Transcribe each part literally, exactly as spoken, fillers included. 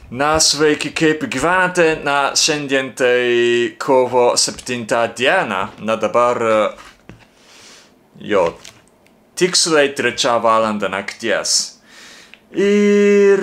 Na, sveiki, kaip gyvenate? Na, šiandien tai kovo septintą dieną. Na, dabar jo, tiksliai trečia valanda nakties. Ir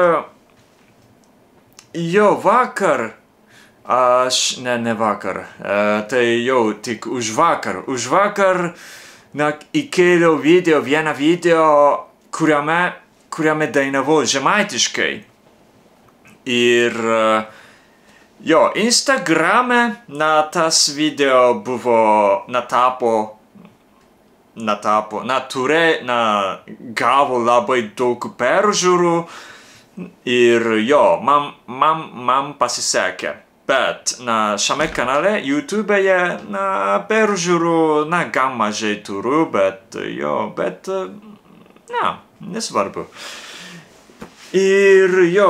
jo, vakar, aš, ne, ne vakar, uh, tai jau tik už vakar. Už vakar, na, įkėliau video, vieną video, kuriame, kuriame dainavau žemaitiškai. Ir jo, Instagrame, na, tas video buvo, na, tapo, na, tapo, na, turė, na, gavo labai daug peržiūrų ir jo, man, man, man pasisekė. Bet, na, šiame kanale, YouTube'e, na, peržiūrų, na, gan mažai turiu, bet, jo, bet, na, nesvarbu. Ir jo,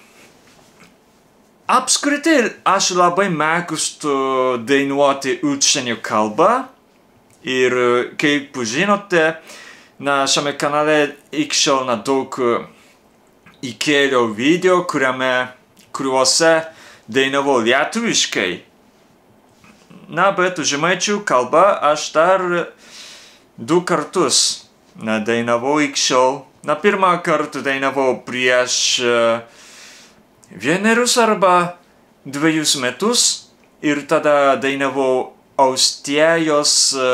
apskritai, aš labai mėgstu dainuoti užsienio kalbą ir, kaip žinote, na, šiame kanale iki šiol na, daug įkėliau video, kuriame, kuriuose dainavau lietuviškai. Na, bet žemaičių kalbą aš dar du kartus na, dainavau iki šiol. Na, pirmą kartą dainavau prieš vienerius arba dviejus metus ir tada dainavau Austėjos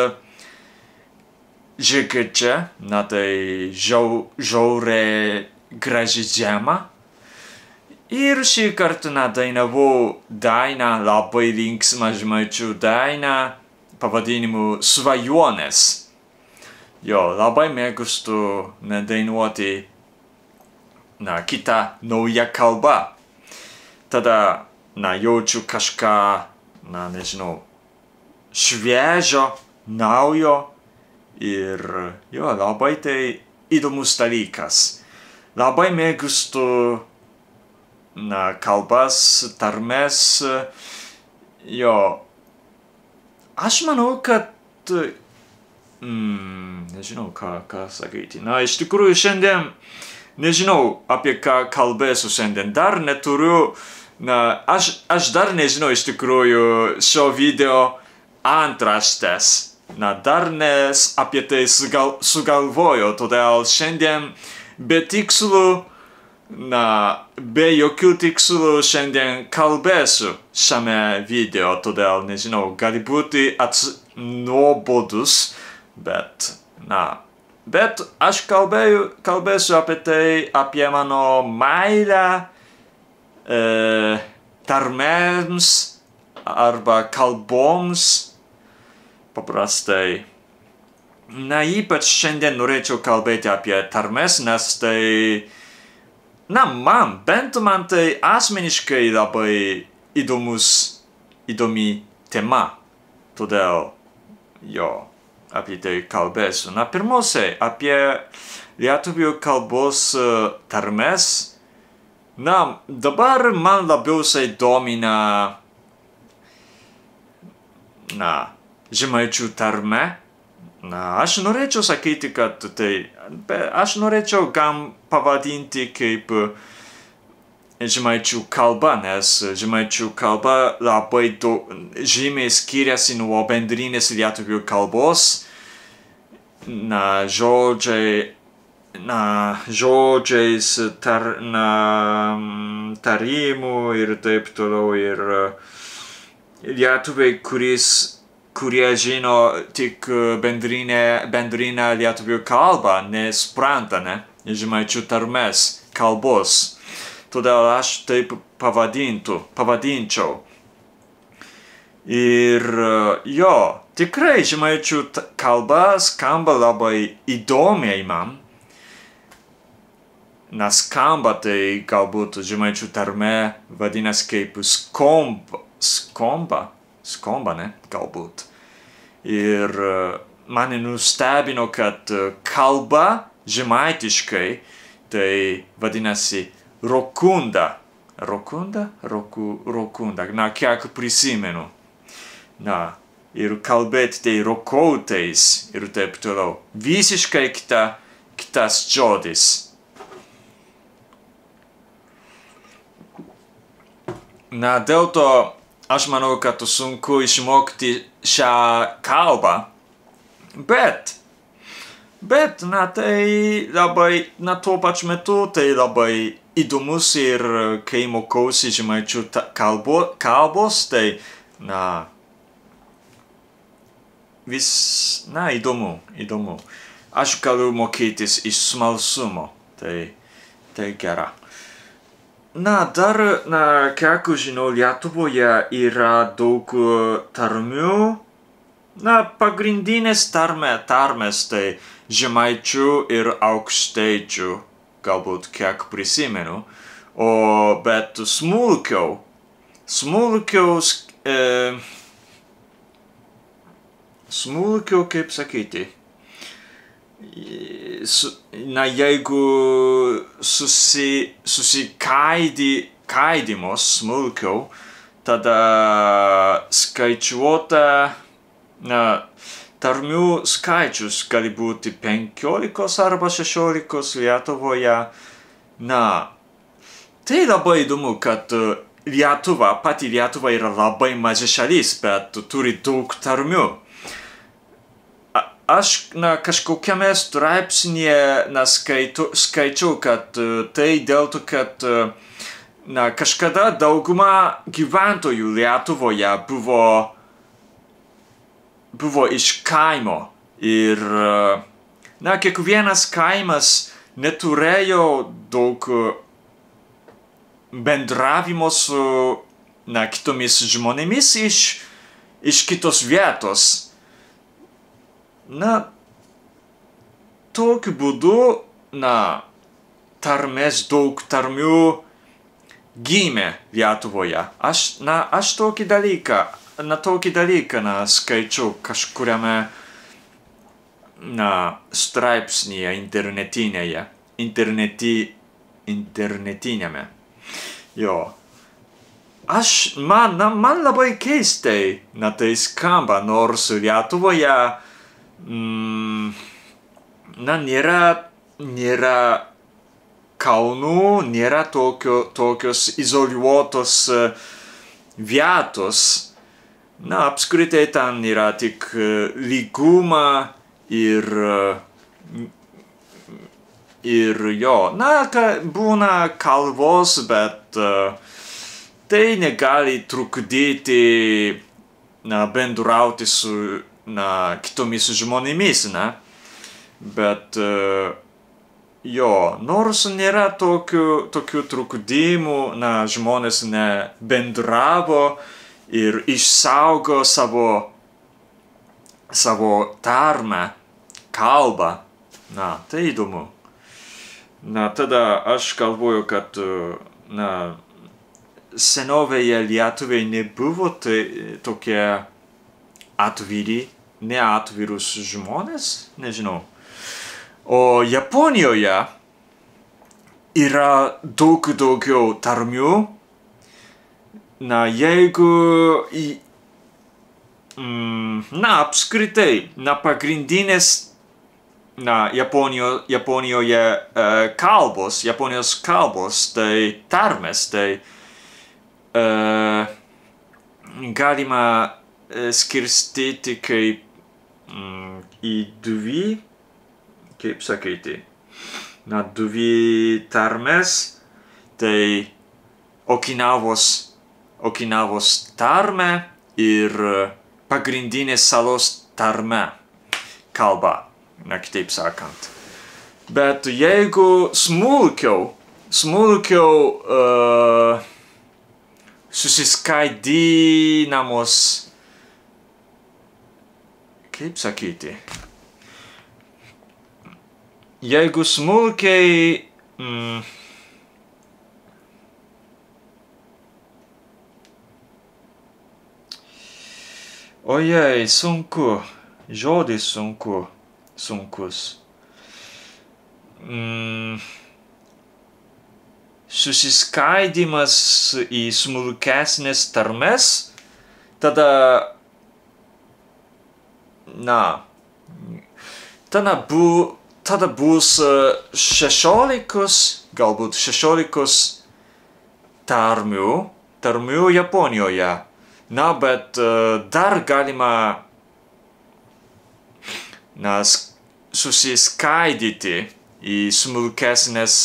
žygečia, na tai žiau, žiauriai graži žema. Ir šį kartą na, dainavau dainą, labai linksmą žemaičių dainą pavadinimu Svajonės. Jo, labai mėgstu na, dainuoti na, kitą naują kalbą. Tada, na, jaučiu kažką, na, nežinau, šviežio, naujo ir, jo, labai tai įdomus dalykas. Labai mėgstu, na, kalbas, tarmės, jo. Aš manau, kad, mm, nežinau, ką, ką sakyti. Na, iš tikrųjų, šiandien nežinau, apie ką kalbėsiu šiandien. Dar neturiu, na, aš, aš dar nežinau iš tikrųjų šio video antraštės. Na, dar nes apie tai sugal, sugalvojau, todėl šiandien be tikslų, na, be jokių tikslų šiandien kalbėsiu šiame video, todėl nežinau, gali būti nuobodus, bet, na, bet aš kalbėjau, kalbėsiu apie tai, apie mano meilę e, tarmėms arba kalboms paprastai. Na, ypač šiandien norėčiau kalbėti apie tarmės, nes tai, na, man, bent man tai asmeniškai labai įdomus, įdomi tema. Todėl, jo, apie tai kalbėsiu. Na, pirmiausiai, apie lietuvių kalbos tarmes. Na, dabar man labiausiai domina, na, žemaičių tarme. Na, aš norėčiau sakyti, kad tai, aš norėčiau gan pavadinti kaip žemaičių kalba, nes žemaičių kalba labai daug, žymiai skiriasi nuo bendrinės lietuvių kalbos. Na, žodžiai, na, žodžiais, tar, na, tarimų ir taip toliau. Ir lietuviai, kuris, kurie žino tik bendrinę, bendrinę lietuvių kalbą, nespranta, ne, žemaičių tarmės kalbos. Todėl aš taip pavadintų, pavadinčiau. Ir jo, tikrai žemaičių kalba skamba labai įdomiai man. Na, skamba tai galbūt žemaičių tarme vadinasi kaip skomba, skomba, skomba, ne, galbūt. Ir mane nustebino, kad kalba žemaitiškai tai vadinasi rokunda. Rokunda? Roku, rokunda. Na, kiek prisimenu. Na, ir kalbėti tai rokautais ir taip toliau. Visiškai kita, kitas žodis. Na, dėl to aš manau, kad sunku išmokti šią kalbą. Bet, bet, na, tai labai, na, tuo pačiu metu tai labai įdomus ir kai mokausi žemaičių kalbo, kalbos, tai, na, vis, na, įdomu, įdomu. Aš galiu mokytis iš smalsumo, tai, tai gera. Na, dar, na, kiek žinau, Lietuvoje yra daug tarmių. Na, pagrindinės tarmė, tarmės tai žemaičių ir aukštaičių, galbūt kiek prisimenu. O, bet smulkiau, smulkiau, e, smulkiau, kaip sakyti, na, jeigu susi, susikaidimus smulkiau, tada skaičiuota, na, tarmių skaičius gali būti penkiolikos arba šešiolikos Lietuvoje. Na, tai labai įdomu, kad Lietuva, pati Lietuva yra labai maža šalis, bet turi daug tarmių. Aš, na, kažkokiame straipsnyje, na, skaitu, skaičiau, kad uh, tai dėl to, kad, uh, na, kažkada dauguma gyventojų Lietuvoje buvo, buvo iš kaimo. Ir, uh, na, kiekvienas kaimas neturėjo daug uh, bendravimo su, na, kitomis žmonėmis iš, iš kitos vietos. Na, tokiu būdu, na, tarmės, daug tarmių gimė Lietuvoje. Aš, na, aš tokį dalyką, na, tokį dalyką, na, skaičiau kažkuriame, na, straipsnyje internetinėje, interneti, internetiniame. Jo. Aš, man, na, man labai keistai, na, tai skamba, nors Lietuvoje, Mm, na, nėra, nėra kalnų, nėra tokio, tokios izoliuotos vietos. Na, apskritai ten yra tik lyguma ir, ir jo, na, būna kalbos, bet uh, tai negali trukdyti, na, bendrauti su, na, kitomis žmonėmis, na, bet, uh, jo, nors nėra tokių, tokių trukdymų, na, žmonės nebendravo ir išsaugo savo, savo tarmę, kalbą, na, tai įdomu. Na, tada aš galvoju, kad, na, senovėje lietuviai nebuvo tai, tokie atviri, neatvirus žmonės, nežinau. O Japonijoje yra daug daugiau tarmių. Na, jeigu, į, mm, na, apskritai, na, pagrindinės, na, Japonijo, Japonijoje uh, kalbos, Japonijos kalbos, tai tarmės, tai uh, galima skirstyti kaip mm, į dvi, kaip sakyti, na, dvi tarmės, tai Okinavos, Okinavos tarmė ir pagrindinė salos tarmė, kalba, na, kitaip sakant. Bet jeigu smulkiau, smulkiau uh, susiskaidinamos, kaip sakyti, jeigu smulkiai, mm, ojei, sunku, žodis sunku, sunkus. Mm, susiskaidimas į smulkesnės tarmes, tada, na, tada, bu, tada bus šešiolikos, galbūt šešiolikos tarmių, tarmių Japonijoje. Na, bet dar galima na, susiskaidyti į smulkesnės,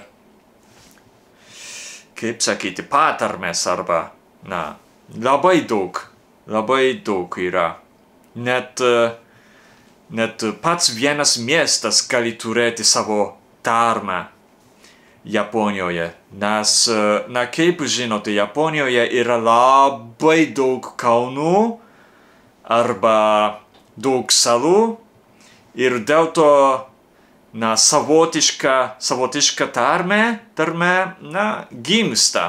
kaip sakyti, patarmes arba, na, labai daug, labai daug yra. Net, net pats vienas miestas gali turėti savo tarmę Japonijoje. Nes, na, kaip žinote, Japonijoje yra labai daug kalnų arba daug salų ir dėl to, na, savotiška, savotiška tarmė, tarmė, na, gimsta.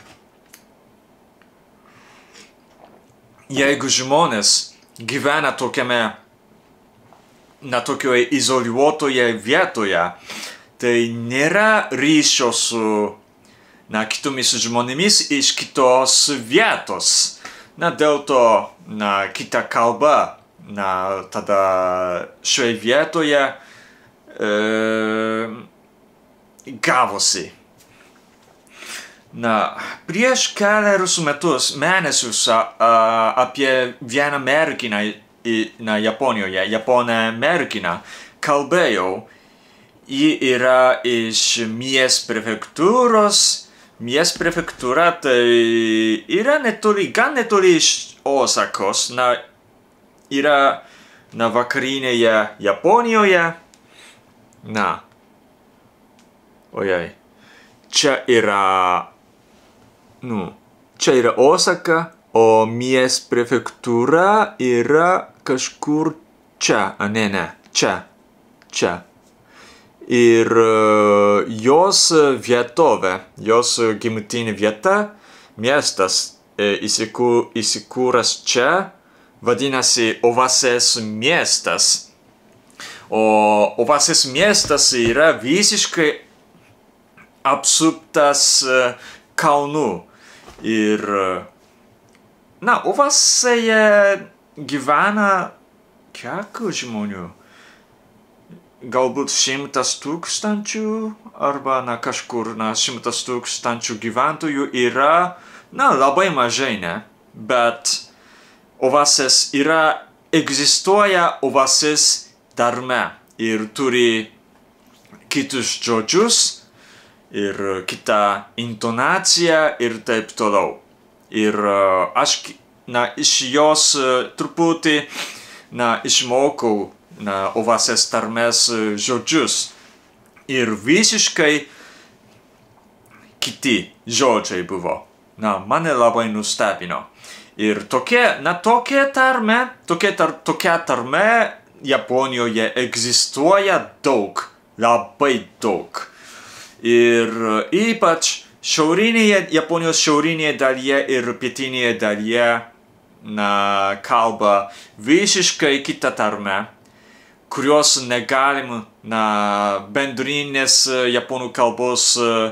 Jeigu žmonės gyvena tokiame, na, tokioje izoliuotoje vietoje, tai nėra ryšio su, na, kitomis žmonėmis iš kitos vietos. Na, dėl to, na, kita kalba, na, tada šioje vietoje e, gavosi. Na, prieš kelerius metus, mėnesius a, apie vieną merginą, na, Japonijoje, japonę merginą, kalbėjau. Ji yra iš mies prefektūros. Mies prefektūra tai yra netoli, gan netoli iš Osakos. Na, yra, na, vakarinėje Japonijoje. Na, ojej. Čia yra, nu, čia yra Osaka, o mies prefektūra yra kažkur čia, a ne, ne, čia, čia. Ir uh, jos vietovė, jos gimtinė vieta, miestas e, įsikū, įsikūręs čia, vadinasi Ovasės miestas. O Ovasės miestas yra visiškai apsuptas uh, kalnų. Ir, na, Ovasėje gyvena kiek žmonių? Galbūt šimtas tūkstančių arba, na, kažkur, na, šimtas tūkstančių gyventojų yra, na, labai mažai, ne? Bet Ovasės yra, egzistuoja Ovasės tarmė ir turi kitus žodžius ir kitą intonaciją ir taip toliau. Ir uh, aš, na, iš jos uh, truputį, na, išmokau, na, Ovasės tarmės žodžius. Ir visiškai kiti žodžiai buvo. Na, mane labai nustebino. Ir tokia, na, tokia tarmė, tokia, tar, tokia tarmė Japonijoje egzistuoja daug, labai daug. Ir ypač šiaurinėje, Japonijos šiaurinėje dalyje ir pietinėje dalyje, na, kalba visiškai kitą tarmę, kurios negalim, na, bendrinės japonų kalbos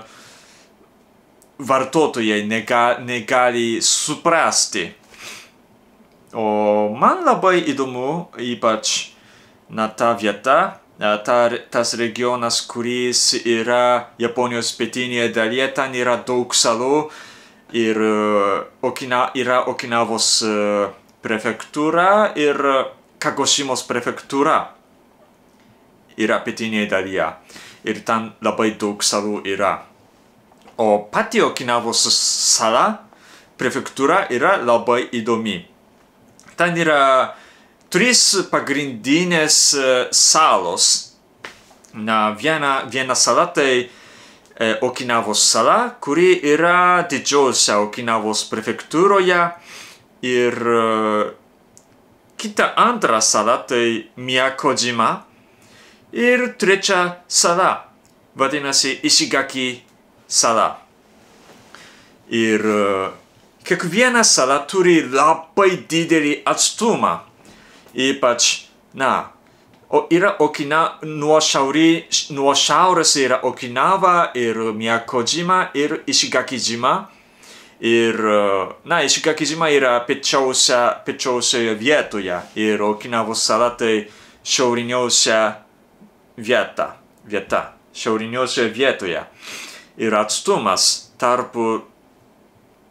vartotojai nega, negali suprasti. O man labai įdomu, ypač, na, ta vieta, ta, tas regionas, kuris yra Japonijos pietinėje dalyje, ten yra daug salų ir Okina, yra Okinavos prefektūra ir Kagošimos prefektūra. Yra pietinėje dalyje. Ir ten labai daug salų yra. O pati Okinavos sala, prefektūra, yra labai įdomi. Ten yra trys pagrindinės salos. Na, viena, viena sala tai e, Okinavos sala, kuri yra didžiausia Okinavos prefektūroje. Ir e, kita antra sala tai Miyakojima. Ir trečia sala, vadinasi Ishigaki sala. Ir uh, kiekviena sala turi labai didelį atstumą. Ypač, na, o yra Okina, nuo, šiauri, nuo šiaurės yra Okinava ir Miyakojima ir Ishigaki-jima. Ir, uh, na, Ishigaki-jima yra piečiausia, piečiausioje vietoje ir Okinavos sala tai šiauriniausia vieta, vieta, šiauriniuose vietoje. Ir atstumas tarp,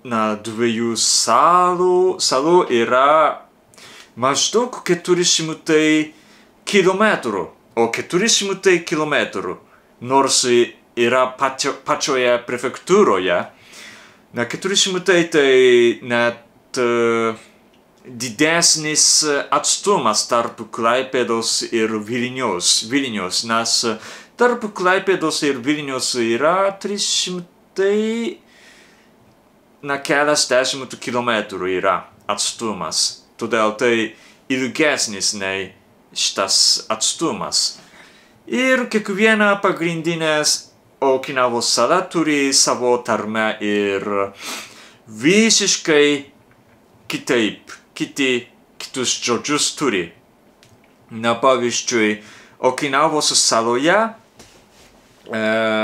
na, dviejų salų, salų yra maždaug keturi šimtai kilometrų, o keturi šimtai kilometrų, nors yra pačio, pačioje prefektūroje, na, keturi šimtai tai net uh, didesnis atstumas tarp Klaipėdos ir Vilniaus, Vilniaus, nes tarp Klaipėdos ir Vilniaus yra trys šimtai, na, keliasdešimt kilometrų yra atstumas, todėl tai ilgesnis nei šitas atstumas. Ir kiekviena pagrindinės Okinavos sala turi savo tarmę ir visiškai kitaip, kiti, kitus žodžius turi. Na, pavyzdžiui, Okinavos saloje e,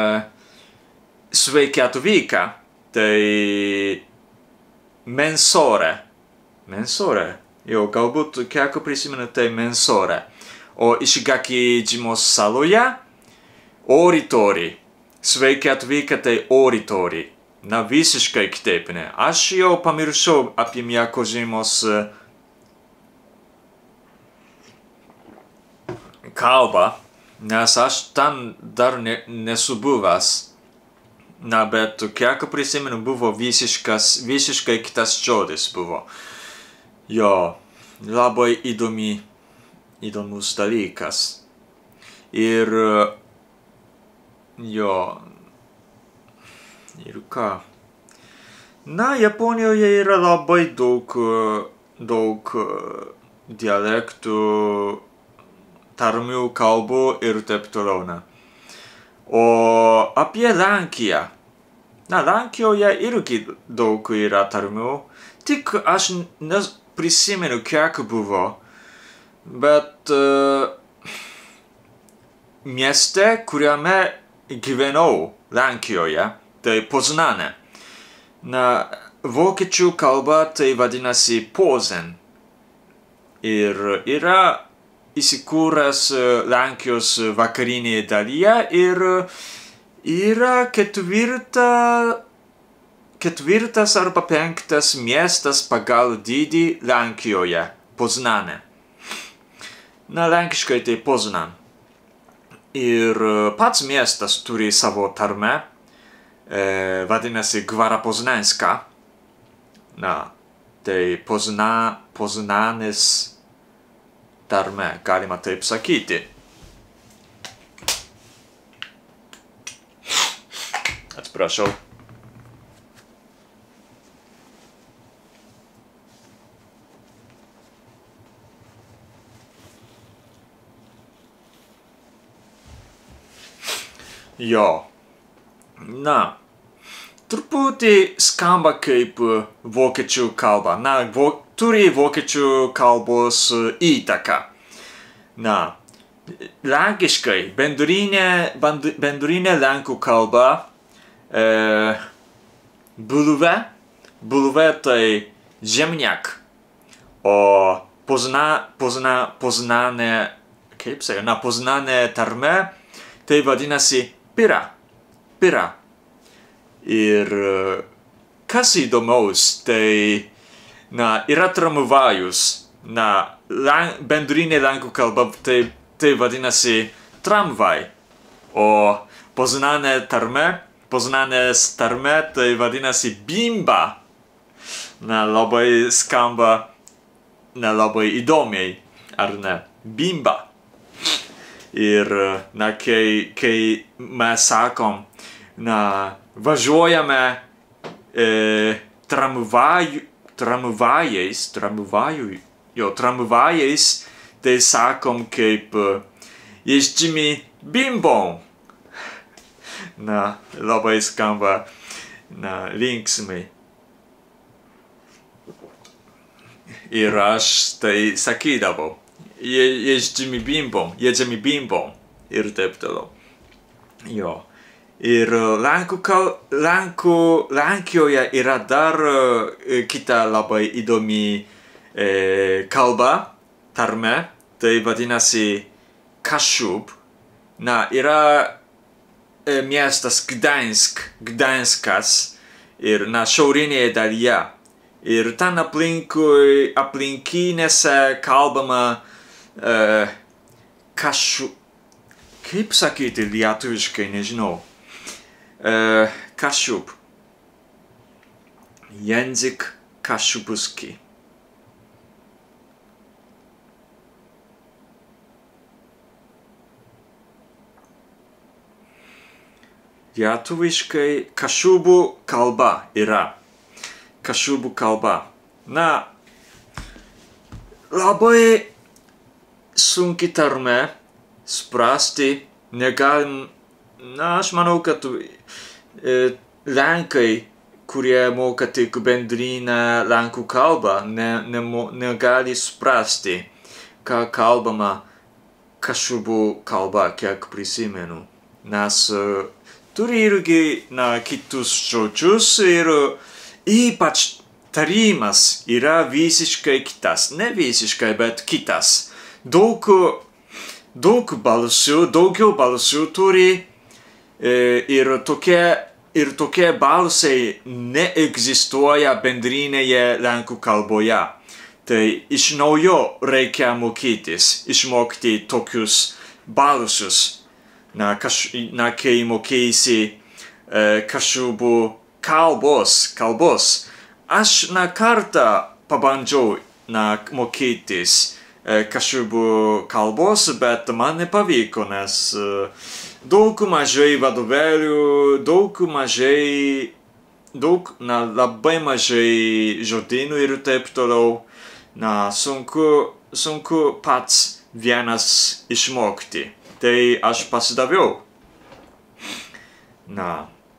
Sveiki atvykę, tai mensore, mensore, jo, galbūt kiek prisimenu, tai mensore. O Ishigaki Jimos saloje oritori, Sveiki atvykę, tai oritori. Na, visiškai kitaip, ne. Aš jau pamiršau apie Miyakožimos kalbą, nes aš ten dar ne, nesu buvęs. Na, bet kiek prisimenu, buvo visiškas, visiškai kitas žodis buvo. Jo, labai įdomi, įdomus dalykas. Ir, jo, ir ką? Na, Japonijoje yra labai daug, daug dialektų, tarmių, kalbų ir taip toliau. O apie Lenkiją. Na, Lenkijoje irgi daug yra tarmių, tik aš neprisimenu, kiek buvo, bet uh, mieste, kuriame gyvenau Lenkijoje, tai Poznane. Na, vokiečių kalba tai vadinasi Pozen. Ir yra įsikūręs Lenkijos vakarinėje dalyje ir yra ketvirta, ketvirtas arba penktas miestas pagal dydį Lenkijoje, Poznane. Na, lenkiškai tai Poznan. Ir pats miestas turi savo tarmę, e, vadinasi Gwara Poznańska. Na, tai Pozna, Poznanis tarmė, galima taip sakyti. Atsiprašau. Jo. Na, truputį skamba kaip vokiečių kalba. Na, vo turi vokiečių kalbos įtaką. Na, lenkiškai, bendrinė, bendrinė lenkų kalba, e, bulvė, bulvė tai žemniak, o pozna, pozna, poznanė, kaip sakė, na, poznanė tarmė, tai vadinasi pira, pira. Ir kas įdomaus, tai na, yra tramvajus, na, len, bendrinė lenkų kalba, tai, tai vadinasi tramvaj, o Poznanė tarmė, Poznanės tarmė, tai vadinasi bimba. Na, labai skamba, na, labai įdomiai, ar ne, bimba. Ir, na, kai, kai mes sakom, na, važiuojame e, tramvajų, tramvajais, tramvajų, jo, tramvajais, tai sakom kaip jeździmy bimbą. Na, labai skamba, na, linksmai. Ir aš tai sakydavau, je, jeździmy bimbą, jedziemy bimbą ir taip toliau. Jo. Ir Lenkų, kal... Lenkų... Lenkijoje yra dar e, kita labai įdomi e, kalba, tarmė, tai vadinasi Kaszub. Na, yra e, miestas Gdańsk, Gdańskas ir, na, šiaurinėje dalyje. Ir ten aplinkui, aplinkinėse kalbama uh, kašu... Kaip sakyti lietuviškai, nežinau. Uh, kašup. Język kaszupuski. Lietuviškai kašubų kalba yra. Kašubų kalba. Na, labai sunki tarmė, suprasti, negalim, na, aš manau, kad e, lenkai, kurie moka tik bendrinę lenkų kalbą, ne, ne, negali suprasti, ką kalbama kašubų kalba, kiek prisimenu. Nes uh, turi irgi, na, kitus žodžius ir ypač tarimas yra visiškai kitas. Ne visiškai, bet kitas. Daug, daug balsų, daugiau balsų turi e, ir tokie, ir tokie balsai neegzistuoja bendrinėje lenkų kalboje. Tai iš naujo reikia mokytis, išmokti tokius balsus. Na, kaž, na kai mokeisi e, kašubų kalbos, kalbos. Aš, na, kartą pabandžiau, na, mokytis e, kašubų kalbos, bet man nepavyko, nes e, daug mažai vadovėlių, daug mažai, daug, na, labai mažai žodynų ir taip toliau. Na, sunku, sunku pats vienas išmokti. Tai aš pasidaviau. Na.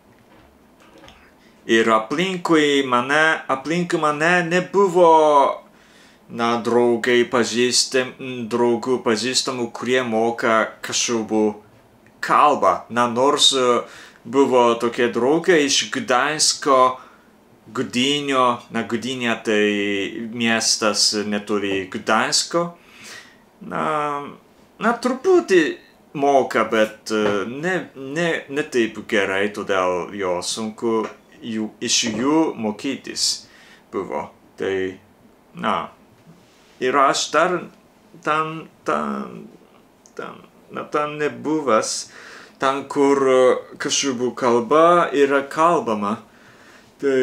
Ir aplinkui mane, aplinkui mane nebuvo, na, draugai pažįstam, draugų pažįstamų, kurie moka kašubų kalbą. Na, nors buvo tokie draugai iš Gdańsko, Gdynio, na, Gdynė tai miestas netoli Gdańsko. Na, na, truputį moka, bet ne, ne, ne taip gerai, todėl jo sunku jų, iš jų mokytis buvo. Tai, na, ir aš dar ten, ten, ten, na, ten nebuvęs, ten, kur kašubų kalba yra kalbama. Tai,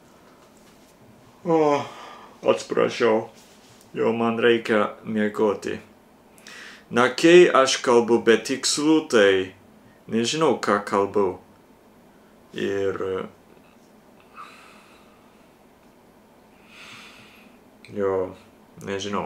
o, atsiprašau, jo man reikia miegoti. Na, kai aš kalbu be tikslų, tai nežinau, ką kalbu. Ir... Jo, nežinau.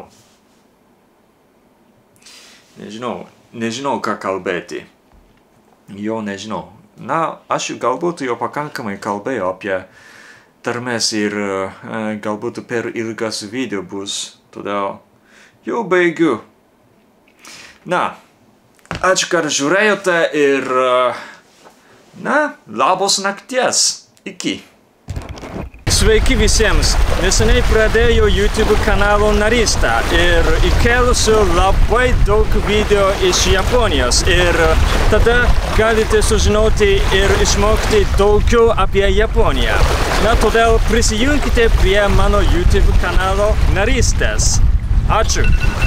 Nežinau, nežinau, ką kalbėti. Jo, nežinau. Na, aš galbūt jau pakankamai kalbėjau apie tarmes ir e, galbūt per ilgas video bus. Todėl jau baigiu. Na, ačiū, kad žiūrėjote ir, na, labos nakties. Iki. Sveiki visiems. Neseniai pradėjau YouTube kanalo narystę ir įkėlusiu labai daug video iš Japonijos. Ir tada galite sužinoti ir išmokti daugiau apie Japoniją. Na, todėl prisijunkite prie mano YouTube kanalo narystės. Ačiū.